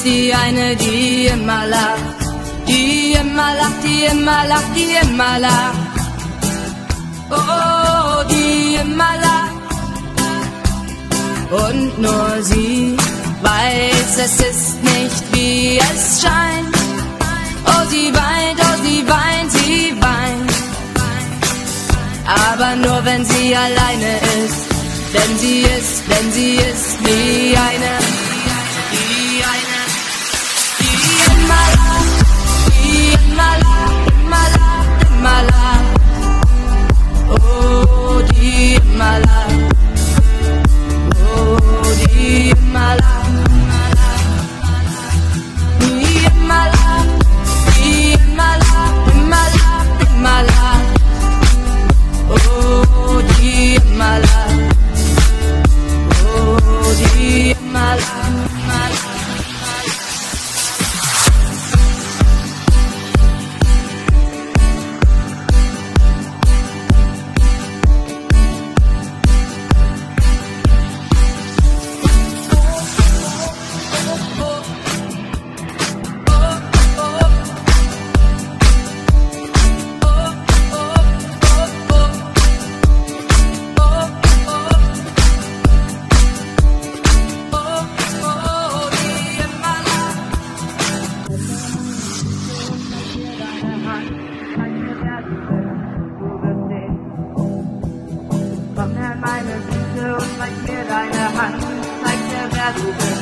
ist die eine, die immer lacht, die immer lacht, die immer lacht, die immer lacht. Oh, die immer lacht. Und nur sie weiß, es ist nicht wie es scheint. Oh, sie weint, sie weint. Aber nur wenn sie alleine ist, denn sie ist wie eine, die immer lacht, die immer lacht, immer lacht, immer lacht. Oh, die immer lacht, oh, die immer lacht, die immer lacht, die immer lacht, immer lacht, immer lacht. Oh, die immer lacht, oh, die immer lacht, immer lacht. Komm her, meine Süße, und zeig mir deine Hand, zeig mir, wer du bist.